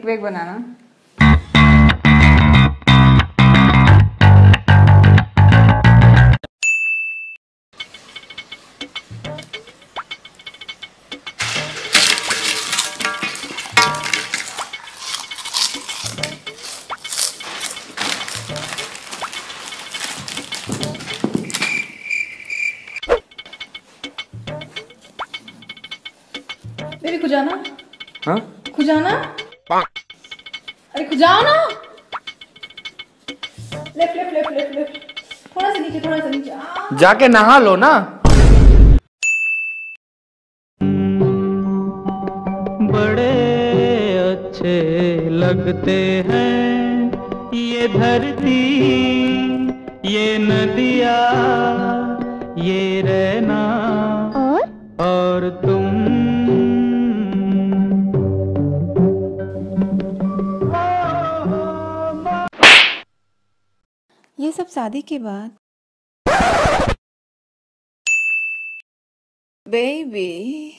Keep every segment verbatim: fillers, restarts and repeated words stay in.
वेग बनाना। बेबी खुजाना। हाँ? खुजाना। अरे खुजाओ ना। Left left left left left. थोड़ा सा नीचे थोड़ा सा नीचे। जाके नहा लो ना। बड़े अच्छे लगते हैं ये धरती, ये नदिया, ये रहना और और तुम। ये सब शादी के बाद। Baby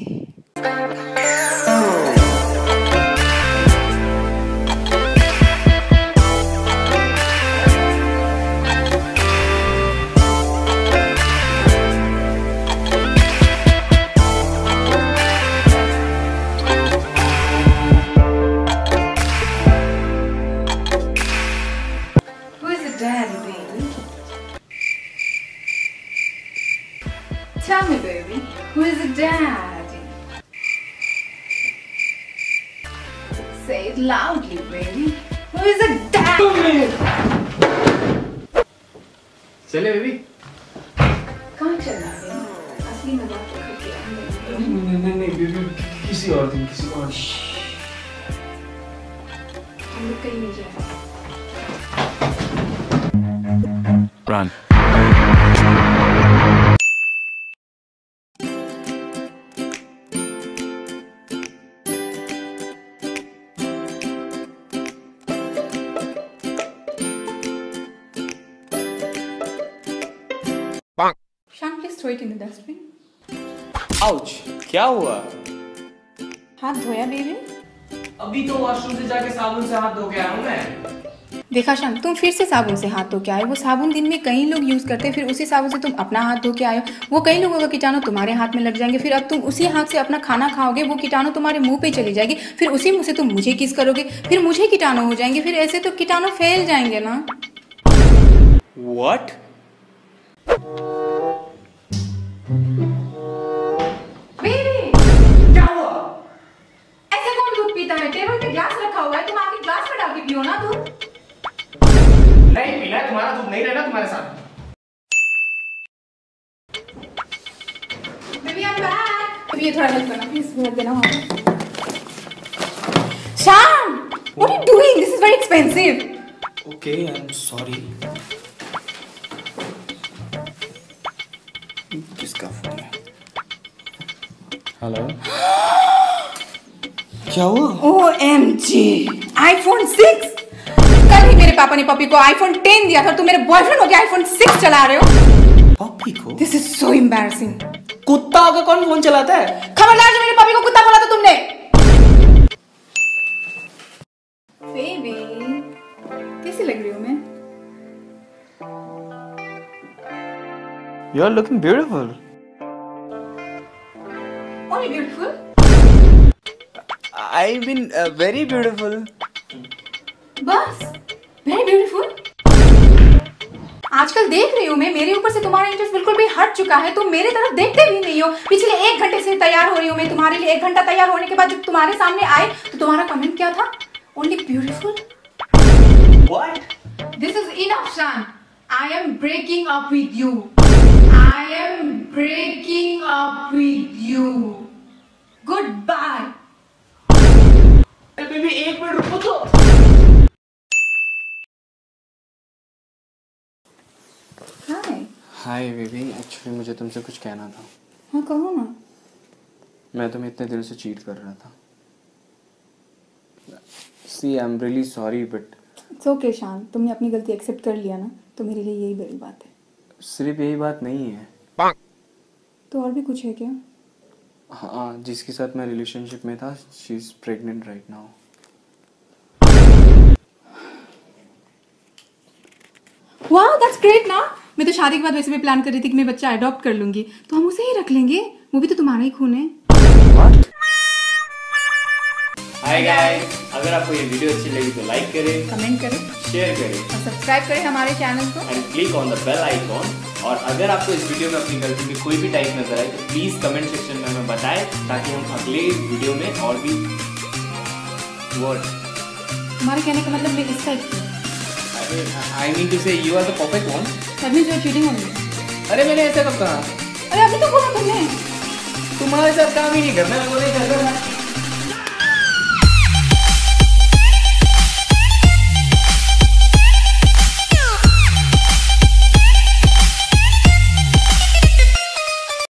Tell me, baby, who is the daddy? Say it loudly, baby. Who is the daddy? चले बेबी। कहाँ चलना है? असली मजाक तो करके अंदर। नहीं नहीं नहीं बेबी, किसी और दिन किसी और। हम लोग कहीं नहीं जाएंगे। Run. Shan, please throw it in the dustbin. Ouch, क्या हुआ? हाथ धोया बेबी? अभी तो वॉशरूम से जाके साबुन से हाथ धो के आया हूँ मैं। देखा शान, तुम फिर से साबुन से हाथ धो के आए। वो साबुन दिन में कई लोग यूज करते हैं, फिर उसी साबुन से तुम अपना हाथ धो के आए हो। वो कई लोगों का कीटाणु तुम्हारे हाथ में लग जाएंगे, फिर अब तुम उसी हाथ से अपना खाना खाओगे, वो कीटाणु तुम्हारे मुंह पे चली जाएगी, फिर उसी मुंह से तुम मुझे किस करोगे, फिर मुझे कीटाणु हो जाएंगे, फिर ऐसे तो कीटाणु फैल जाएंगे ना। What? बेबी क्या हुआ? ऐसे कौन दूध पीता है? टेबल पे ग्लास रखा हुआ है, तुम आके ग्लास में डाल के पियो ना दूध। नहीं पीना, तुम्हारा दूध नहीं रहना तुम्हारे साथ। Baby I am back. ये थोड़ा हेल्प करना प्लीज, भर देना वहां पे। Shaan, what are you doing? This is very expensive. Okay, I'm sorry. किसका फोन है? हेलो। क्या हुआ? O M G, iPhone six. कल ही मेरे पापा ने पपी को आईफोन टेन दिया था, तुम मेरे बॉयफ्रेंड हो के आईफोन सिक्स चला रहे हो। पपी को? This is so embarrassing. कुत्ता होकर कौन फोन चलाता है? खबरदार जो मेरे पपी को कुत्ता बोला था तुमने। बेबी कैसी लग रही हूँ मैं? You are looking beautiful. Only beautiful? I mean, uh, very beautiful. बस very beautiful? आजकल देख रही हूँ मैं, मेरे ऊपर से तुम्हारा इंटरेस्ट बिल्कुल भी हट चुका है। तुम मेरे तरफ देखते भी नहीं हो। पिछले एक घंटे से तैयार हो रही हूँ मैं तुम्हारे लिए। एक घंटा तैयार होने के बाद जब तुम्हारे सामने आए तो तुम्हारा कमेंट क्या था? Only beautiful? What? This is enough, Shan. I am breaking up with you. I am breaking up with you. Goodbye. अरे बेबी एक मिनट रुको तो। Hi. हाय बेबी, एक्चुअली मुझे तुमसे कुछ कहना था। हाँ कहो ना। मैं तुम्हें इतने दिल से चीट कर रहा था। See, I'm really sorry, but It's okay, शान। तुमने अपनी गलती एक्सेप्ट कर लिया ना, तो मेरे लिए यही बड़ी बात है। सिर्फ यही बात नहीं है। तो और भी कुछ है क्या? हाँ, जिसके साथ मैं रिलेशनशिप में था, she is pregnant right now. वाह दैट्स ग्रेट ना। मैं तो शादी के बाद वैसे भी प्लान कर रही थी कि मैं बच्चा अडॉप्ट कर लूंगी, तो हम उसे ही रख लेंगे, वो भी तो तुम्हारा ही खून है। हाय गाइस, अगर आपको ये वीडियो अच्छी लगी तो लाइक करें, कमेंट करें शेयर करें और सब्सक्राइब करें हमारे चैनल को and click on the bell icon. और अगर आपको इस वीडियो में अपनी गलती की कोई भी टाइप नजर आए तो प्लीज कमेंट सेक्शन में हमें बताएं, ताकि हम अगले वीडियो में और भी वर्ड हमारे कहने का मतलब मैं इस टाइप की I mean to say you are the perfect one. That means you are cheating on me. अरे मैंने ऐसा कब कहा? अरे अभी तो बोला तुमने। तुम्हारे साथ काम ही नहीं करना, मैं वो नहीं करना।